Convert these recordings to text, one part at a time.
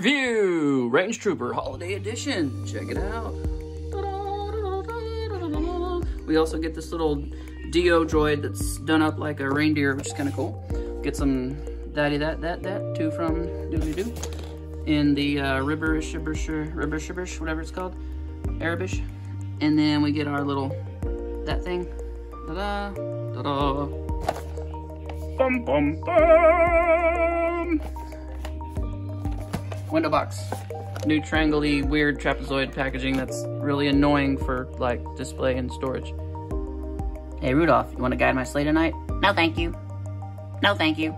review. Range Trooper Holiday Edition. Check it out. We also get this little Dio droid that's done up like a reindeer, which is kind of cool. Get some daddy that too from Doodly-Doo in the Ribberish, whatever it's called, Arabish. And then we get our little, that thing. Ta-da, ta-da. Bum, bum, bum. Window box. New triangle-y, weird trapezoid packaging that's really annoying for like display and storage. Hey Rudolph, you want to guide my sleigh tonight? No thank you. No thank you.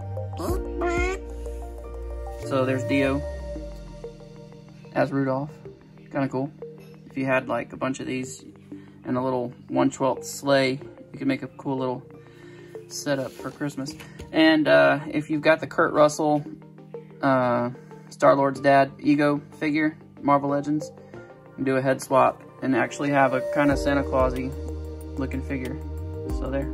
So there's Dio as Rudolph. Kind of cool. If you had like a bunch of these and a little 1/12 sleigh, you could make a cool little setup for Christmas. And if you've got the Kurt Russell Star-Lord's dad Ego figure, Marvel Legends, you can do a head swap and actually have a kind of Santa Claus-y looking figure. So there.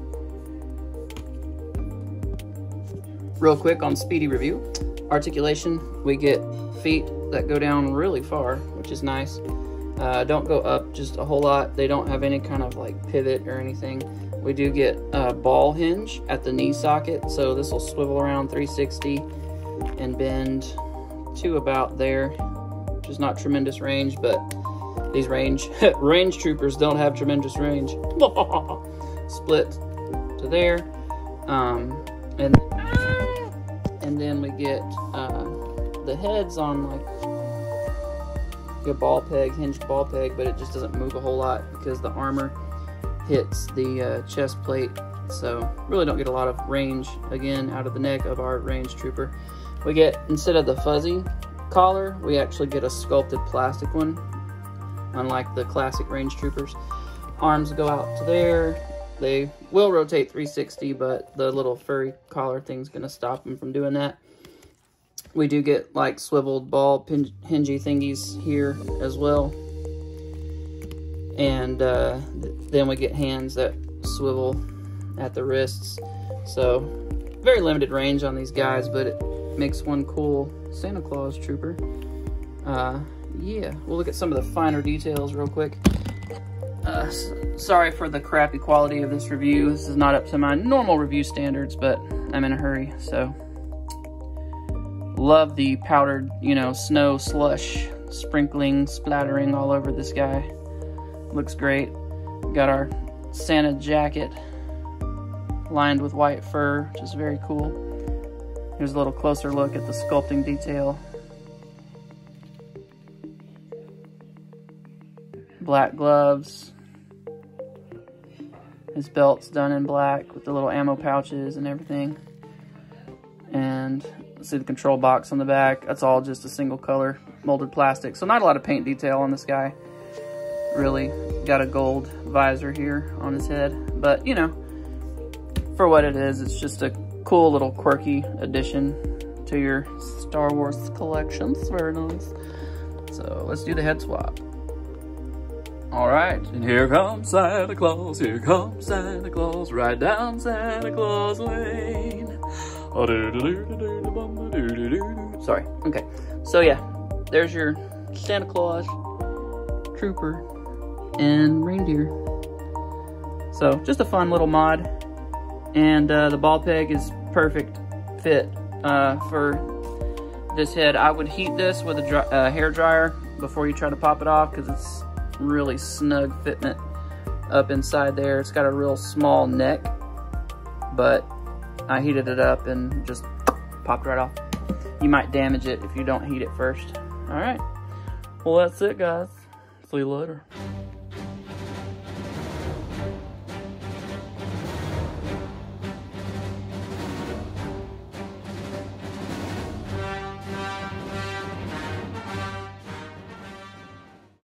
Real quick on speedy review. Articulation, we get feet that go down really far, which is nice. Don't go up just a whole lot. They don't have any kind of like pivot or anything. We do get a ball hinge at the knee socket, so this will swivel around 360 and bend to about there, which is not tremendous range, but these range troopers don't have tremendous range. Split to there, and then we get the heads on like a ball peg, hinged ball peg, but it just doesn't move a whole lot because the armor hits the chest plate, so really don't get a lot of range again out of the neck of our range trooper. We get, instead of the fuzzy collar, we actually get a sculpted plastic one, unlike the classic range troopers. Arms go out to there. They will rotate 360, but the little furry collar thing's gonna stop them from doing that. We do get like swiveled ball hingy thingies here as well. And then we get hands that swivel at the wrists. So very limited range on these guys, but it makes one cool Santa Claus trooper. Yeah, we'll look at some of the finer details real quick. Sorry for the crappy quality of this review. This is not up to my normal review standards, but I'm in a hurry, so. Love the powdered, you know, snow slush sprinkling, splattering all over this guy. Looks great. Got our Santa jacket lined with white fur, which is very cool. Here's a little closer look at the sculpting detail. Black gloves. His belt's done in black with the little ammo pouches and everything. And see the control box on the back. That's all just a single color molded plastic. So not a lot of paint detail on this guy. Really got a gold visor here on his head. But, you know, for what it is, it's just a cool little quirky addition to your Star Wars collections. Very nice. So let's do the head swap. All right, and here comes Santa Claus, right down Santa Claus Lane. Sorry, okay. So yeah, there's your Santa Claus trooper and reindeer. So just a fun little mod. And the ball peg is perfect fit for this head. I would heat this with a hair dryer before you try to pop it off, because it's really snug fitment up inside there. It's got a real small neck, but I heated it up and just popped right off. You might damage it if you don't heat it first. All right, well, that's it, guys. See you later.